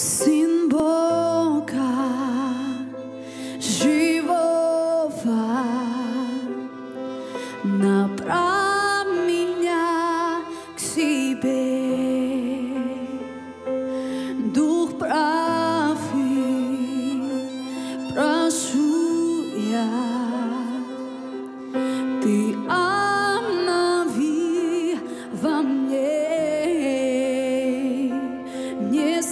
Сын Бога живого, направь меня к себе. Дух правый, прошу я, Ты обнови во мне. Не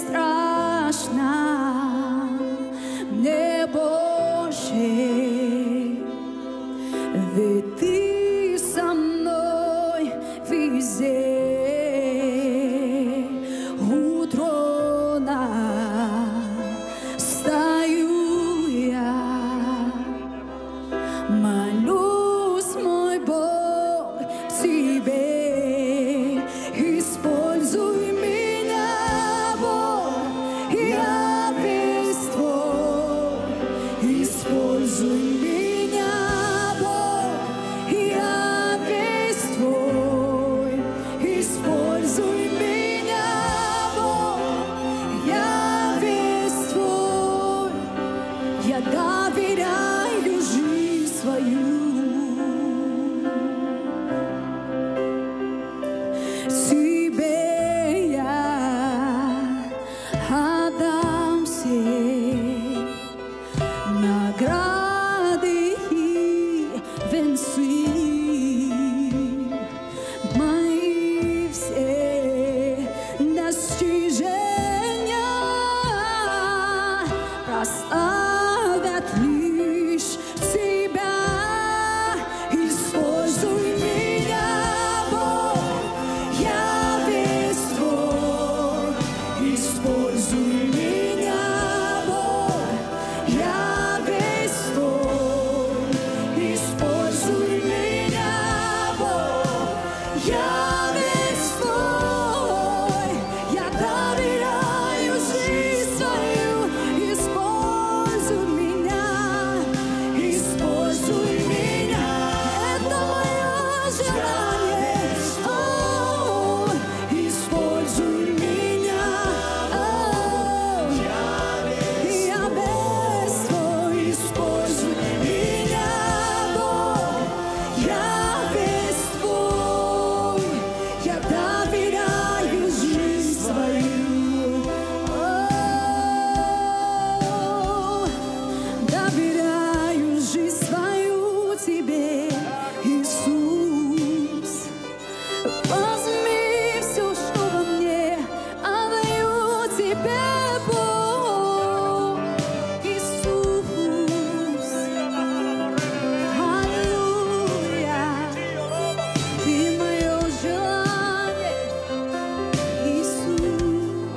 страшно мне больше, ведь Ты со мной везде. У трона стою я, молюсь, мой Бог, Тебе. Используй меня, Бог, я весь Твой. Используй меня, Бог, я весь Твой. Используй меня, Бог, я весь Твой. Я доверяю жизнь свою Тебе, я отдам все награды и венцы мои, все достижения прославят лишь Тебя. Используй меня, Бог, я весь Твой. Используй меня, Бог, я весь Твой. Используй меня, Бог, я весь Твой. Я доверяю жизнь свою. Используй меня, используй меня. Это мое желание. О, используй меня. О, я весь Твой. Используй меня, Бог, я весь Твой. Я доверяю жизнь свою. Доверяю жизнь свою Тебе, Иисус. Возьми все, что во мне, отдаю Тебе, Бог, Иисус. Аллилуйя, Ты мое желание, Иисус.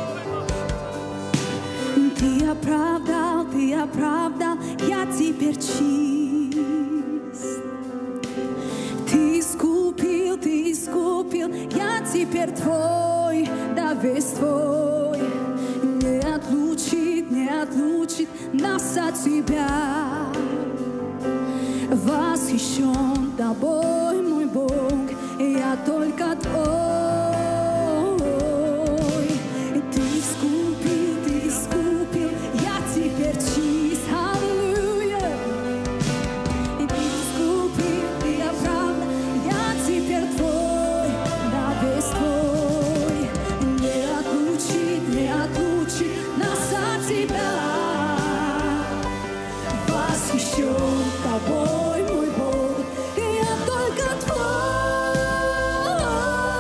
Ты оправдал, я теперь чист. Ты искупил, я теперь Твой, да весь Твой. Не отлучит нас от Тебя. Восхищен Тобой, мой Бог, я только Твой. Ты искупил, я теперь чист. Аллилуйя. Ты искупил, Ты оправдал, я теперь Твой, да весь Твой. Не отлучит нас от Тебя. Восхищен Тобой, мой Бог, и я только Твой.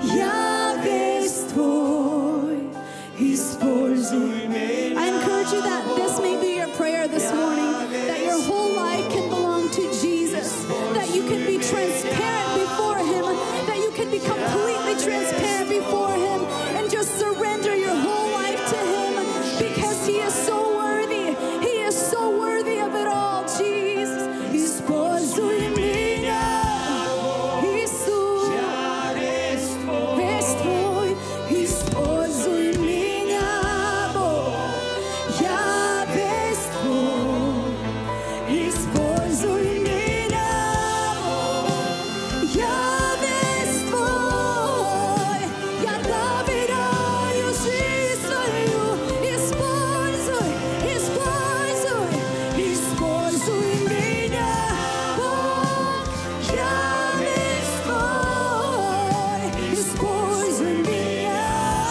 Я весь Твой, используй меня. I encourage you that this may be your prayer this morning, that your whole life can belong to Jesus, that you can be transparent before Him, that you can be completely transparent before Him and just surrender your whole life to Him, because He is so worthy. He is so worthy of it all, Jesus. Используй меня, Иисус. Весь Твой, используй меня, Бог. Я весь Твой, используй меня, Бог. Я весь Твой, я доверяю жизнь свою. Используй, используй, используй меня, Бог. Я весь Твой, используй меня,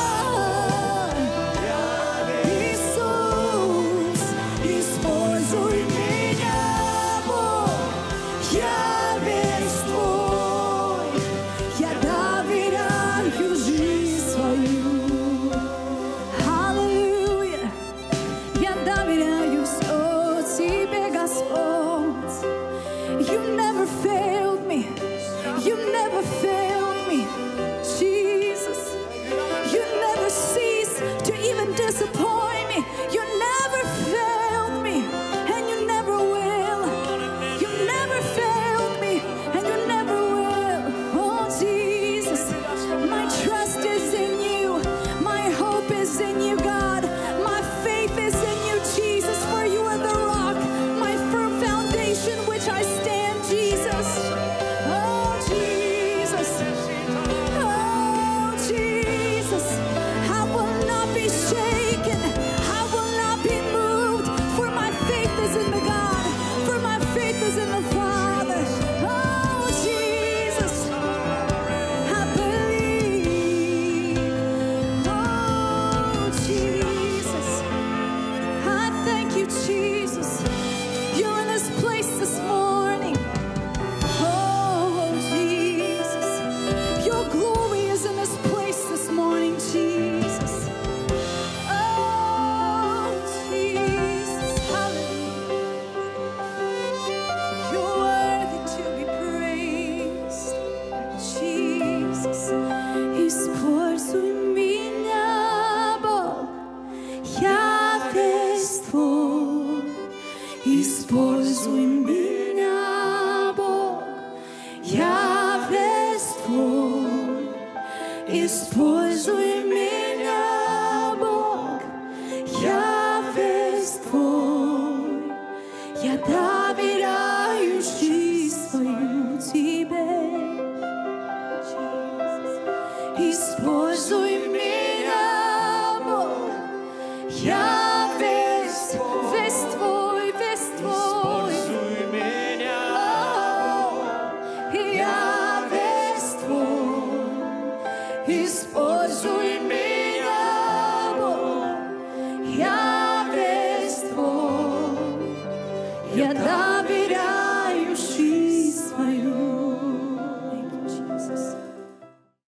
Иисус, используй меня, Бог. Я весь Твой, я доверяю жизнь свою. Аллилуйя, я доверяю все Тебе, Господь. You never failed me. You never failed me, Jesus. You never cease to even disappoint me. You never failed me, and you never will. You never failed me, and you never will. Oh, Jesus, my trust is in you. My hope is in you, God. My faith is in you, Jesus, for you are the rock, my firm foundation, which I stand, Jesus. Oh, Jesus. Oh, Jesus. I will not be shaken. I will not be moved, for my faith is in the God, for my faith is in the Father. Oh, Jesus. I believe. Oh, Jesus. I thank you, Jesus. You're in this place this morning. Oh, Jesus. Your glory is in this place this morning, Jesus. Oh, Jesus. Hallelujah. You're worthy to be praised, Jesus. Используй меня, Бог. Я весь Твой. Используй меня, Бог. Я весь Твой. Используй меня, Бог. Я весь Твой. Я доверяю жизнь свою Тебе. Используй меня, Бог. Я весь Твой, весь Твой. Я весь Твой. Используй меня, Бог. Я весь Твой. Я